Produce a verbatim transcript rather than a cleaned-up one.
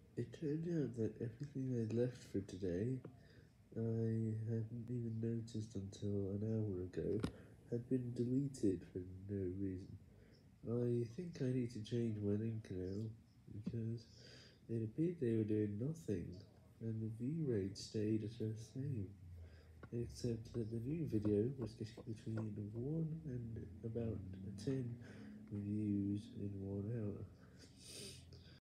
It turned out that everything I'd left for today, I hadn't even noticed until an hour ago, had been deleted for no reason. I think I need to change my link now, because it appeared they were doing nothing, and the view rate stayed at the same, except that the new video was getting between one and about ten views in one hour.